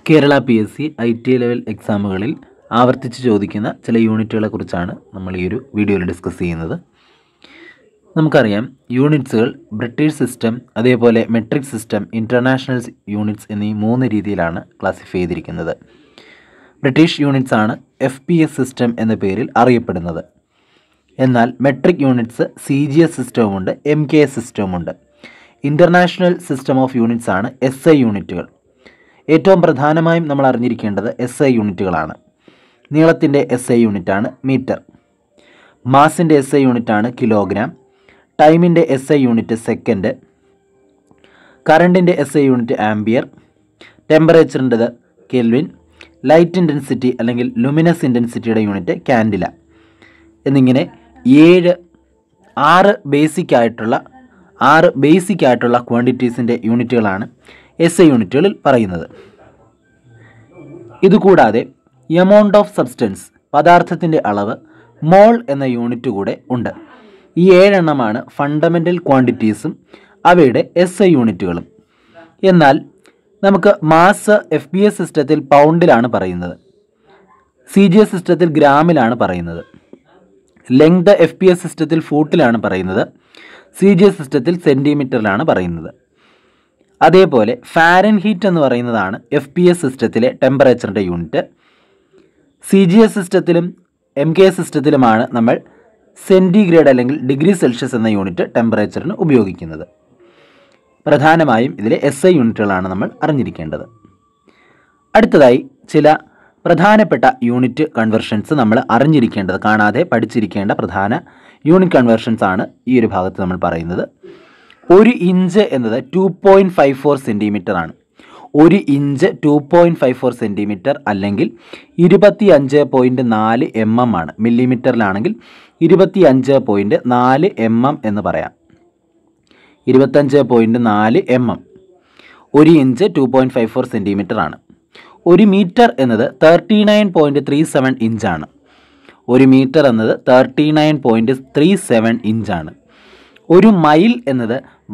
Kerala PSC IT level എക്സാമുകളിൽ ആവർത്തിച്ച് ചോദിക്കുന്ന ചില യൂണിറ്റുകളെക്കുറിച്ചാണ് നമ്മൾ ഈ ഒരു വീഡിയോയിൽ ഡിസ്കസ് ചെയ്യുന്നത്. നമുക്കറിയാം, യൂണിറ്റ്സുകൾ ബ്രിട്ടീഷ് സിസ്റ്റം, അതേപോലെ മെട്രിക് സിസ്റ്റം, ഇൻ്റർനാഷണൽ യൂണിറ്റ്സ് എന്നീ 3 രീതിയിലാണ് ക്ലാസിഫൈ ചെയ്തിരിക്കുന്നത്. ബ്രിട്ടീഷ് യൂണിറ്റ്സ് ആണ് FPS സിസ്റ്റം എന്ന പേരിൽ അറിയപ്പെടുന്നത്. എന്നാൽ മെട്രിക് യൂണിറ്റ്സ് CGS സിസ്റ്റവുമുണ്ട്, MKS സിസ്റ്റവുമുണ്ട്. ഇൻ്റർനാഷണൽ സിസ്റ്റം ഓഫ് യൂണിറ്റ്സ് ആണ് SI യൂണിറ്റുകൾ. ഏറ്റവും പ്രധാനമായും നമ്മൾ അറിഞ്ഞിരിക്കേണ്ടത് SI യൂണിറ്റുകളാണ്. നീളത്തിൻ്റെ SI യൂണിറ്റാണ് മീറ്റർ, മാസിൻ്റെ SI യൂണിറ്റാണ് കിലോഗ്രാം, ടൈമിൻ്റെ SI യൂണിറ്റ് സെക്കൻഡ്, കറണ്ടിൻ്റെ SI യൂണിറ്റ് ആംബിയർ, ടെമ്പറേച്ചറിൻ്റെത് കെൽവിൻ, ലൈറ്റ് ഇൻറ്റൻസിറ്റി അല്ലെങ്കിൽ ലുമിനസ് ഇൻറ്റൻസിറ്റിയുടെ യൂണിറ്റ് കാൻഡില എന്നിങ്ങനെ 6 ബേസിക് ആയിട്ടുള്ള ക്വാണ്ടിറ്റീസിൻ്റെ യൂണിറ്റുകളാണ് SI യൂണിറ്റുകളിൽ പറയുന്നത്. ഇതുകൂടാതെ എമൗണ്ട് ഓഫ് സബ്സ്റ്റൻസ്, പദാർത്ഥത്തിൻ്റെ അളവ്, മോൾ എന്ന യൂണിറ്റ് കൂടെ ഉണ്ട്. ഈ 7 എണ്ണമാണ് ഫണ്ടമെൻ്റൽ ക്വാണ്ടിറ്റീസും അവയുടെ SI യൂണിറ്റുകളും. എന്നാൽ നമുക്ക് മാസ് FPS സിസ്റ്റത്തിൽ പൗണ്ടിലാണ് പറയുന്നത്, CGS സിസ്റ്റത്തിൽ ഗ്രാമിലാണ് പറയുന്നത്. ലെങ്ത് FPS സിസ്റ്റത്തിൽ ഫൂട്ടിലാണ് പറയുന്നത്, CGS സിസ്റ്റത്തിൽ സെൻറ്റിമീറ്ററിലാണ് പറയുന്നത്. അതേപോലെ ഫാരൻഹീറ്റ് എന്ന് പറയുന്നതാണ് FPS സിസ്റ്റത്തിലെ ടെമ്പറേച്ചറിൻ്റെ യൂണിറ്റ്. CGS സിസ്റ്റത്തിലും MKS സിസ്റ്റത്തിലുമാണ് നമ്മൾ സെൻറ്റിഗ്രേഡ് അല്ലെങ്കിൽ ഡിഗ്രി സെൽഷ്യസ് എന്ന യൂണിറ്റ് ടെമ്പറേച്ചറിന് ഉപയോഗിക്കുന്നത്. പ്രധാനമായും ഇതിലെ SI യൂണിറ്റുകളാണ് നമ്മൾ അറിഞ്ഞിരിക്കേണ്ടത്. അടുത്തതായി ചില പ്രധാനപ്പെട്ട യൂണിറ്റ് കൺവെർഷൻസ് നമ്മൾ അറിഞ്ഞിരിക്കേണ്ടത്, കാണാതെ പഠിച്ചിരിക്കേണ്ട പ്രധാന യൂണിറ്റ് കൺവെർഷൻസ് ആണ് ഈ ഒരു ഭാഗത്ത് നമ്മൾ പറയുന്നത്. 1 ഇഞ്ച് എന്നത് 2.54 സെൻറ്റിമീറ്റർ ആണ്. 1 ഇഞ്ച് 2.54 സെൻറ്റിമീറ്റർ അല്ലെങ്കിൽ 25.4 mm ആണ്. മില്ലിമീറ്ററിലാണെങ്കിൽ 25.4 mm എന്ന് പറയാം. 25.4 mm. 1 ഇഞ്ച് 2.54 സെൻറ്റിമീറ്റർ ആണ്. 1 മീറ്റർ എന്നത് 39.37 ഇഞ്ചാണ്. 1 മീറ്റർ എന്നത് 39.37 ഇഞ്ചാണ്. 1 മൈൽ എന്നത്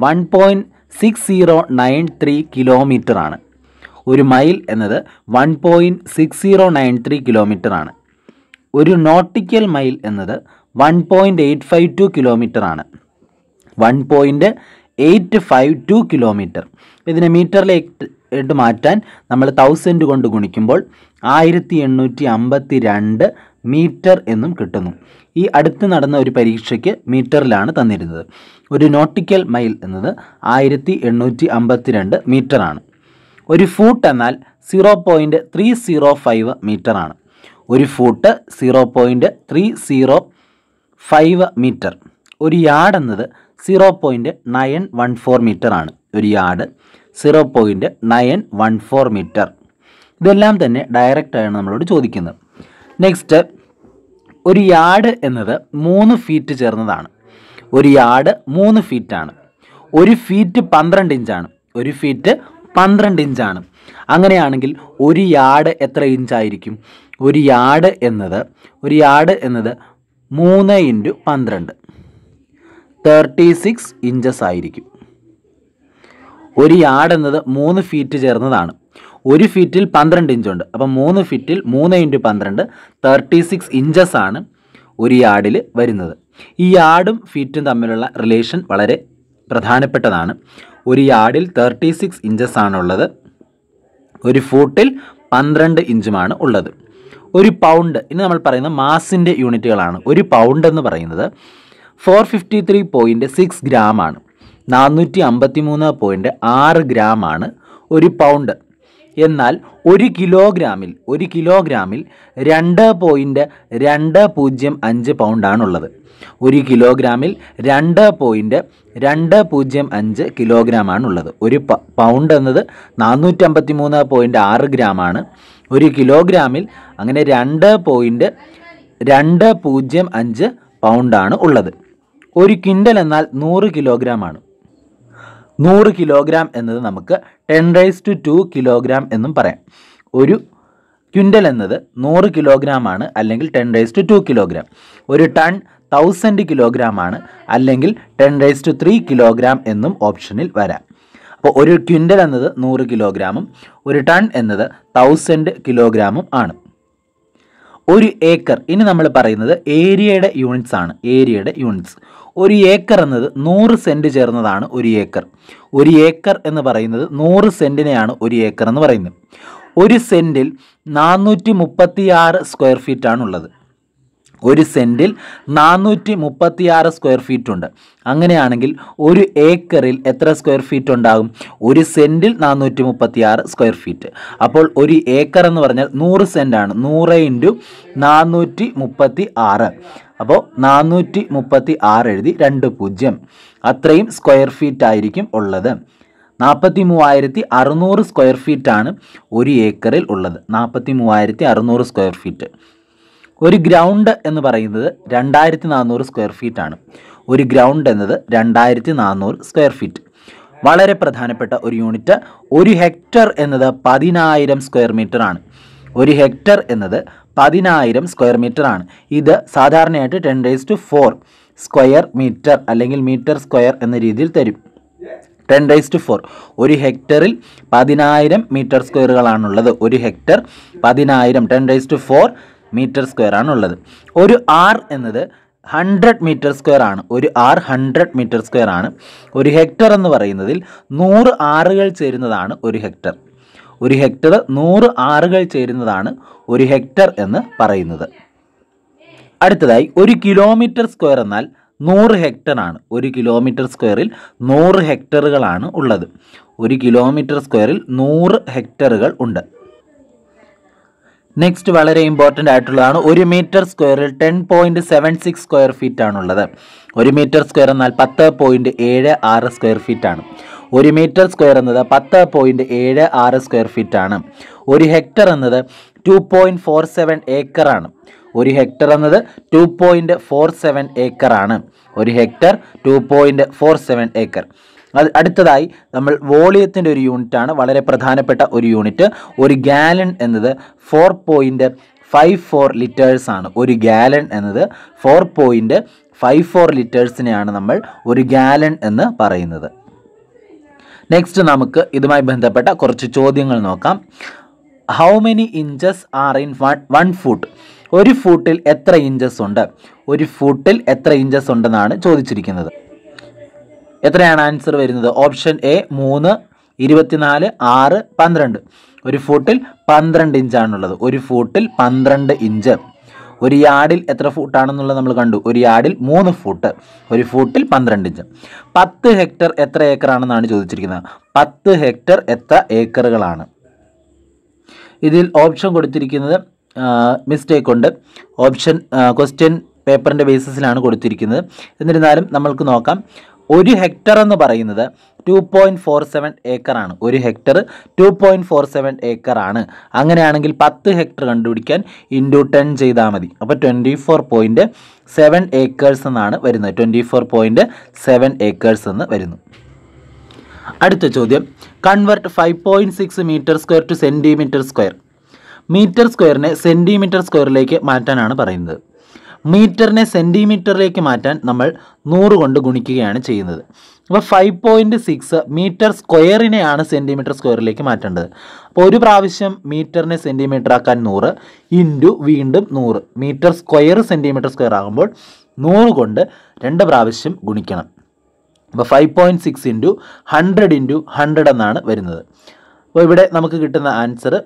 1.6093 കിലോമീറ്റർ ആണ്. 1 മൈൽ എന്നത് 1.6093 കിലോമീറ്റർ ആണ്. 1 നോട്ടിക്കൽ മൈൽ എന്നത് 1.852 കിലോമീറ്റർ ആണ്. 1.852 കിലോമീറ്റർ. ഇതിനെ മീറ്ററിലേക്ക് മാറ്റാൻ നമ്മൾ 1000 കൊണ്ട് ഗുണിക്കുമ്പോൾ 1852 മീറ്റർ എന്നും കിട്ടുന്നു. ഈ അടുത്ത് നടന്ന ഒരു പരീക്ഷയ്ക്ക് മീറ്ററിലാണ് തന്നിരുന്നത്. 1 നോട്ടിക്കൽ മൈൽ എന്നത് 1852 മീറ്ററാണ്. 1 ഫൂട്ട് എന്നാൽ 0.305 മീറ്റർ ആണ്. 1 ഫൂട്ട് 0.305 മീറ്റർ. 1 യാർഡ് എന്നത് 0.914 മീറ്റർ ആണ്. 1 യാർഡ് 0.914 മീറ്റർ. ഇതെല്ലാം തന്നെ ഡയറക്റ്റായാണ് നമ്മളോട് ചോദിക്കുന്നത്. നെക്സ്റ്റ്, 1 യാർഡ് എന്നത് 3 ഫീറ്റ് ചേർന്നതാണ്. 1 യാർഡ് 3 ഫീറ്റാണ്. 1 ഫീറ്റ് 12 ഇഞ്ചാണ്. 1 ഫീറ്റ് 12 ഇഞ്ചാണ്. അങ്ങനെയാണെങ്കിൽ 1 യാർഡ് എത്ര ഇഞ്ചായിരിക്കും? 1 യാർഡ് എന്നത് 3 × 12 36 ഇഞ്ചസ് ആയിരിക്കും. 1 യാർഡ് എന്നത് 3 ഫീറ്റ് ചേർന്നതാണ്. 1 ഫീറ്റിൽ 12 ഇഞ്ചുണ്ട്. അപ്പം 3 ഫീറ്റിൽ 3 × 12 36 ഇഞ്ചസ് ആണ് 1 യാർഡിൽ വരുന്നത്. ഈ യാർഡും ഫീറ്റും തമ്മിലുള്ള റിലേഷൻ വളരെ പ്രധാനപ്പെട്ടതാണ്. 1 യാർഡിൽ 36 ഇഞ്ചസ് ആണുള്ളത്. 1 ഫൂട്ടിൽ 12 ഇഞ്ചുമാണ് ഉള്ളത്. 1 പൗണ്ട്, ഇനി നമ്മൾ പറയുന്ന മാസിൻ്റെ യൂണിറ്റുകളാണ്. 1 പൗണ്ട് എന്ന് പറയുന്നത് 453.6 ഗ്രാം ആണ്. 453.6 ഗ്രാം ആണ് 1 പൗണ്ട്. എന്നാൽ 1 കിലോഗ്രാമിൽ 2.205 പൗണ്ടാണുള്ളത്. 1 കിലോഗ്രാമിൽ 2.205 കിലോഗ്രാം ആണുള്ളത്. 1 പൗണ്ട് എന്നത് 453.6 ഗ്രാം ആണ്. 1 കിലോഗ്രാമിൽ അങ്ങനെ 2.205 പൗണ്ടാണ് ഉള്ളത്. 1 ക്വിൻ്റൽ എന്നാൽ 100 കിലോഗ്രാം ആണ്. 100 കിലോഗ്രാം എന്നത് നമുക്ക് 10⁻²2 കിലോഗ്രാം എന്നും പറയാം. 1 ക്വിൻ്റൽ എന്നത് 100 കിലോഗ്രാം ആണ്, അല്ലെങ്കിൽ 10⁻² കിലോഗ്രാം. 1 ടൺ 1000 കിലോഗ്രാം ആണ്, അല്ലെങ്കിൽ 10⁻³ കിലോഗ്രാം എന്നും ഓപ്ഷനിൽ വരാം. അപ്പോൾ ഒരു ക്വിൻ്റൽ എന്നത് 100 കിലോഗ്രാമും ഒരു ടൺ എന്നത് 1000 കിലോഗ്രാമും ആണ്. ഒരു ഏക്കർ, ഇനി നമ്മൾ പറയുന്നത് ഏരിയയുടെ യൂണിറ്റ്സ് ആണ്. ഏരിയയുടെ യൂണിറ്റ്സ്. ഒരു ഏക്കർ എന്നത് 100 സെൻറ്റ് ചേർന്നതാണ് ഒരു ഏക്കർ. ഒരു ഏക്കർ എന്ന് പറയുന്നത് 100 സെൻറ്റിനെയാണ് ഒരു ഏക്കർ എന്ന് പറയുന്നത്. ഒരു സെൻറ്റിൽ 436 സ്ക്വയർ ഫീറ്റ് ആണുള്ളത്. ഒരു സെൻറ്റിൽ 436 സ്ക്വയർ ഫീറ്റ് ഉണ്ട്. അങ്ങനെയാണെങ്കിൽ ഒരു ഏക്കറിൽ എത്ര സ്ക്വയർ ഫീറ്റ് ഉണ്ടാകും? ഒരു സെൻറ്റിൽ 436 സ്ക്വയർ ഫീറ്റ്. അപ്പോൾ ഒരു ഏക്കർ എന്ന് പറഞ്ഞാൽ 100 സെൻറ്റാണ്. 100 × 436. അപ്പോൾ 436 എഴുതി 20. അത്രയും സ്ക്വയർ ഫീറ്റ് ആയിരിക്കും ഉള്ളത്. 43,600 സ്ക്വയർ ഫീറ്റാണ് ഒരു ഏക്കറിൽ ഉള്ളത്. 43,600 സ്ക്വയർ ഫീറ്റ്. ഒരു ഗ്രൗണ്ട് എന്ന് പറയുന്നത് 2400 സ്ക്വയർ ഫീറ്റ് ആണ്. ഒരു ഗ്രൗണ്ട് എന്നത് 2400 സ്ക്വയർ ഫീറ്റ്. വളരെ പ്രധാനപ്പെട്ട ഒരു യൂണിറ്റ്. ഒരു ഹെക്ടർ എന്നത് 10,000 സ്ക്വയർ മീറ്റർ ആണ്. ഒരു ഹെക്ടർ എന്നത് 10,000 സ്ക്വയർ മീറ്റർ ആണ്. ഇത് സാധാരണയായിട്ട് 10⁴ സ്ക്വയർ മീറ്റർ അല്ലെങ്കിൽ മീറ്റർ സ്ക്വയർ എന്ന രീതിയിൽ തരും. 10⁴. ഒരു ഹെക്ടറിൽ 10,000 മീറ്റർ സ്ക്വയറുകളാണുള്ളത്. ഒരു ഹെക്ടർ 10,000 10⁴ മീറ്റർ സ്ക്വയർ ആണുള്ളത്. ഒരു ആർ എന്നത് 100 മീറ്റർ സ്ക്വയർ ആണ്. ഒരു ആർ 100 മീറ്റർ സ്ക്വയർ ആണ്. ഒരു ഹെക്ടർ എന്ന് പറയുന്നതിൽ 100 ആറുകൾ ചേരുന്നതാണ് ഒരു ഹെക്ടർ. ഒരു ഹെക്ടർ 100 ആറുകൾ ചേരുന്നതാണ് ഒരു ഹെക്ടർ എന്ന് പറയുന്നത്. അടുത്തതായി ഒരു കിലോമീറ്റർ സ്ക്വയർ എന്നാൽ 100 ഹെക്ടർ ആണ്. ഒരു കിലോമീറ്റർ സ്ക്വയറിൽ 100 ഹെക്ടറുകളാണ് ഉള്ളത്. ഒരു കിലോമീറ്റർ സ്ക്വയറിൽ 100 ഹെക്ടറുകൾ ഉണ്ട്. നെക്സ്റ്റ് വളരെ ഇമ്പോർട്ടൻ്റ് ആയിട്ടുള്ളതാണ്. ഒരു മീറ്റർ സ്ക്വയറിൽ 10.76 സ്ക്വയർ ഫീറ്റ് ആണുള്ളത്. ഒരു മീറ്റർ സ്ക്വയർ എന്നാൽ 10.76 സ്ക്വയർ ഫീറ്റ് ആണ്. ഒരു മീറ്റർ സ്ക്വയർ എന്നത് 10.76 സ്ക്വയർ ഫീറ്റ് ആണ്. ഒരു ഹെക്ടർ എന്നത് 2.47 ഏക്കർ ആണ്. ഒരു ഹെക്ടർ എന്നത് 2.47 ഏക്കർ ആണ്. ഒരു ഹെക്ടർ 2.47 ഏക്കർ. അടുത്തതായി നമ്മൾ വോളിയത്തിൻ്റെ ഒരു യൂണിറ്റാണ്, വളരെ പ്രധാനപ്പെട്ട ഒരു യൂണിറ്റ്. ഒരു ഗാലൻ എന്നത് 4.54 ലിറ്റേഴ്സ് ആണ്. ഒരു ഗാലൻ എന്നത് 4.54 ലിറ്റേഴ്സിനെയാണ് നമ്മൾ ഒരു ഗാലൻ എന്ന് പറയുന്നത്. നെക്സ്റ്റ് നമുക്ക് ഇതുമായി ബന്ധപ്പെട്ട കുറച്ച് ചോദ്യങ്ങൾ നോക്കാം. How many inches are in 1 foot? ഒരു ഫൂട്ടിൽ എത്ര ഇഞ്ചസ് ഉണ്ട്? ഒരു ഫൂട്ടിൽ എത്ര ഇഞ്ചസ് ഉണ്ടെന്നാണ് ചോദിച്ചിരിക്കുന്നത്. എത്രയാണ് ആൻസർ വരുന്നത്? Option A 3, 24, 6, 12. ഒരു ഫൂട്ടിൽ 12 ഇഞ്ചാണുള്ളത്. ഒരു ഫൂട്ടിൽ 12 ഇഞ്ച്. ഒരു യാർഡിൽ എത്ര ഫൂട്ടാണെന്നുള്ളത് നമ്മൾ കണ്ടു. ഒരു യാർഡിൽ 3 ഫൂട്ട്. ഒരു ഫൂട്ടിൽ 12 ഇഞ്ച്. 10 ഹെക്ടർ എത്ര ഏക്കറാണെന്നാണ് ചോദിച്ചിരിക്കുന്നത്. 10 ഹെക്ടർ എത്ര ഏക്കറുകളാണ്? ഇതിൽ ഓപ്ഷൻ കൊടുത്തിരിക്കുന്നത് മിസ്റ്റേക്ക് ഉണ്ട്. ഓപ്ഷൻ ക്വസ്റ്റ്യൻ പേപ്പറിൻ്റെ ബേസിസിലാണ് കൊടുത്തിരിക്കുന്നത്. എന്നിരുന്നാലും നമ്മൾക്ക് നോക്കാം. ഒരു ഹെക്ടർ എന്ന് പറയുന്നത് 2.47 ഏക്കറാണ്. ഒരു ഹെക്ടർ 2.47 ഏക്കറാണ്. അങ്ങനെയാണെങ്കിൽ 10 ഹെക്ടർ കണ്ടുപിടിക്കാൻ × 10 ചെയ്താൽ മതി. അപ്പോൾ 24.7 ഏക്കേഴ്സ് എന്നാണ് വരുന്നത്. 24.7 ഏക്കേഴ്സ് എന്ന് വരുന്നു. അടുത്ത ചോദ്യം. Convert 5.6 metre square to centimetre square. Metre സ്ക്വയറിനെ സെൻറ്റിമീറ്റർ സ്ക്വയറിലേക്ക് മാറ്റാനാണ് പറയുന്നത്. മീറ്ററിനെ സെൻറ്റിമീറ്ററിലേക്ക് മാറ്റാൻ നമ്മൾ 100 കൊണ്ട് ഗുണിക്കുകയാണ് ചെയ്യുന്നത്. അപ്പോൾ 5.6 മീറ്റർ സ്ക്വയറിനെയാണ് സെൻറ്റിമീറ്റർ സ്ക്വയറിലേക്ക് മാറ്റേണ്ടത്. അപ്പോൾ ഒരു പ്രാവശ്യം മീറ്ററിനെ സെൻറ്റിമീറ്റർ ആക്കാൻ 100 × വീണ്ടും 100. മീറ്റർ സ്ക്വയർ സെൻറ്റിമീറ്റർ സ്ക്വയർ ആകുമ്പോൾ 100 കൊണ്ട് 2 പ്രാവശ്യം ഗുണിക്കണം. അപ്പോൾ 5.6 × 100 × 100 എന്നാണ് വരുന്നത്. അപ്പോൾ ഇവിടെ നമുക്ക് കിട്ടുന്ന ആൻസർ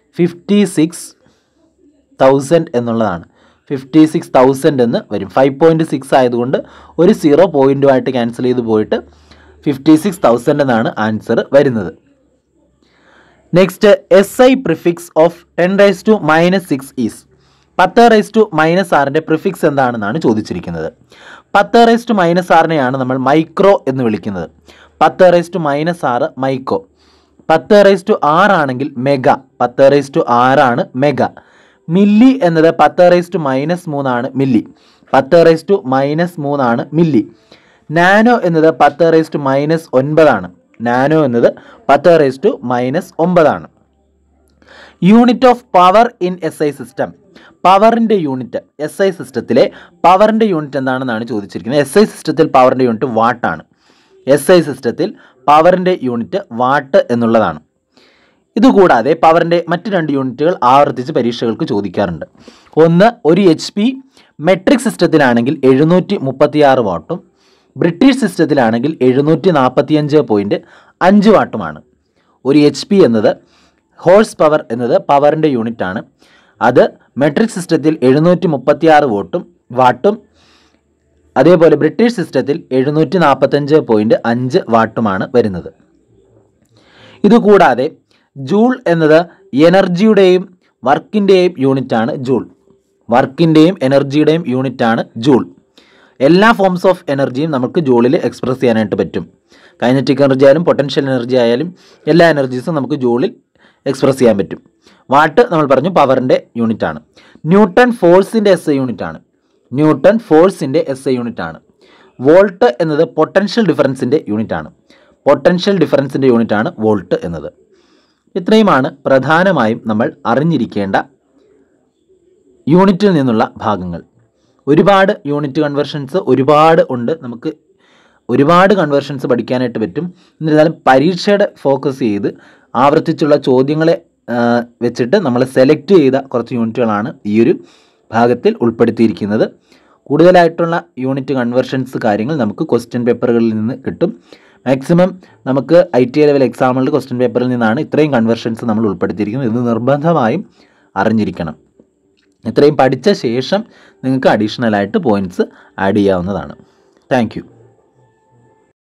56,000 എന്നുള്ളതാണ്. 56,000 എന്ന് വരും. 5.6 ആയതുകൊണ്ട് ഒരു 0 പോയിൻറ്റുമായിട്ട് ക്യാൻസൽ ചെയ്ത് പോയിട്ട് 56,000 എന്നാണ് ആൻസർ വരുന്നത്. Next, SI prefix of 10⁻⁻6 is. 10⁻⁻6ൻ്റെ പ്രിഫിക്സ് എന്താണെന്നാണ് ചോദിച്ചിരിക്കുന്നത്. 10⁻⁻6നെയാണ് നമ്മൾ മൈക്രോ എന്ന് വിളിക്കുന്നത്. 10⁻⁻6 മൈക്രോ. 10⁻6 ആണെങ്കിൽ മെഗാ. 10⁻6 ആണ് മെഗാ. മില്ലി എന്നത് 10⁻³ ആണ് മില്ലി. 10⁻³ ആണ് മില്ലി. നാനോ എന്നത് 10⁻⁹ ആണ്. നാനോ എന്നത് 10⁻⁹ ആണ്. Unit of power in SI system. പവറിൻ്റെ യൂണിറ്റ്, SI സിസ്റ്റത്തിലെ പവറിൻ്റെ യൂണിറ്റ് എന്താണെന്നാണ് ചോദിച്ചിരിക്കുന്നത്. SI സിസ്റ്റത്തിൽ പവറിൻ്റെ യൂണിറ്റ് വാട്ടാണ്. SI സിസ്റ്റത്തിൽ പവറിൻ്റെ യൂണിറ്റ് വാട്ട് എന്നുള്ളതാണ്. ഇതുകൂടാതെ പവറിൻ്റെ മറ്റ് 2 യൂണിറ്റുകൾ ആവർത്തിച്ച് പരീക്ഷകൾക്ക് ചോദിക്കാറുണ്ട്. ഒന്ന്, ഒരു HP മെട്രിക് സിസ്റ്റത്തിലാണെങ്കിൽ 736 വാട്ടും ബ്രിട്ടീഷ് സിസ്റ്റത്തിലാണെങ്കിൽ 745.5 വാട്ടുമാണ്. ഒരു HP എന്നത് ഹോഴ്സ് പവർ എന്നത് പവറിൻ്റെ യൂണിറ്റാണ്. അത് മെട്രിക് സിസ്റ്റത്തിൽ 736 വാട്ടും അതേപോലെ ബ്രിട്ടീഷ് സിസ്റ്റത്തിൽ 745.5 വാട്ടുമാണ് വരുന്നത്. ഇതുകൂടാതെ ജൂൾ എന്നത് എനർജിയുടെയും വർക്കിൻ്റെയും യൂണിറ്റാണ് ജൂൾ. വർക്കിൻ്റെയും എനർജിയുടെയും യൂണിറ്റാണ് ജൂൾ. എല്ലാ ഫോംസ് ഓഫ് എനർജിയും നമുക്ക് ജൂളിൽ എക്സ്പ്രസ് ചെയ്യാനായിട്ട് പറ്റും. കൈനറ്റിക് എനർജി ആയാലും പൊട്ടൻഷ്യൽ എനർജി ആയാലും എല്ലാ എനർജീസും നമുക്ക് ജൂളിൽ എക്സ്പ്രസ് ചെയ്യാൻ പറ്റും. വാട്ട് നമ്മൾ പറഞ്ഞു പവറിൻ്റെ യൂണിറ്റാണ്. ന്യൂട്ടൺ ഫോഴ്സിൻ്റെ SI യൂണിറ്റാണ്. ന്യൂട്ടൺ ഫോഴ്സിൻ്റെ SI യൂണിറ്റാണ്. വോൾട്ട് എന്നത് പൊട്ടൻഷ്യൽ ഡിഫറൻസിൻ്റെ യൂണിറ്റാണ്. പൊട്ടൻഷ്യൽ ഡിഫറൻസിൻ്റെ യൂണിറ്റാണ് വോൾട്ട് എന്നത്. ഇത്രയുമാണ് പ്രധാനമായും നമ്മൾ അറിഞ്ഞിരിക്കേണ്ട യൂണിറ്റിൽ നിന്നുള്ള ഭാഗങ്ങൾ. ഒരുപാട് യൂണിറ്റ് കൺവേർഷൻസ് ഒരുപാട് ഉണ്ട്. നമുക്ക് ഒരുപാട് കൺവേർഷൻസ് പഠിക്കാനായിട്ട് പറ്റും. എന്നിരുന്നാലും പരീക്ഷയുടെ ഫോക്കസ് ചെയ്ത് ആവർത്തിച്ചുള്ള ചോദ്യങ്ങളെ വെച്ചിട്ട് നമ്മൾ സെലക്ട് ചെയ്ത കുറച്ച് യൂണിറ്റുകളാണ് ഈ ഒരു ഭാഗത്തിൽ ഉൾപ്പെടുത്തിയിരിക്കുന്നത്. കൂടുതലായിട്ടുള്ള യൂണിറ്റ് കൺവേർഷൻസ് കാര്യങ്ങൾ നമുക്ക് ക്വസ്റ്റ്യൻ പേപ്പറുകളിൽ നിന്ന് കിട്ടും. മാക്സിമം നമുക്ക് ITI ലെവൽ എക്സാമുകളുടെ ക്വസ്റ്റ്യൻ പേപ്പറിൽ നിന്നാണ് ഇത്രയും കൺവേർഷൻസ് നമ്മൾ ഉൾപ്പെടുത്തിയിരിക്കുന്നത്. ഇത് നിർബന്ധമായും അറിഞ്ഞിരിക്കണം. ഇത്രയും പഠിച്ച ശേഷം നിങ്ങൾക്ക് അഡീഷണലായിട്ട് പോയിൻറ്റ്സ് ആഡ് ചെയ്യാവുന്നതാണ്. Thank U.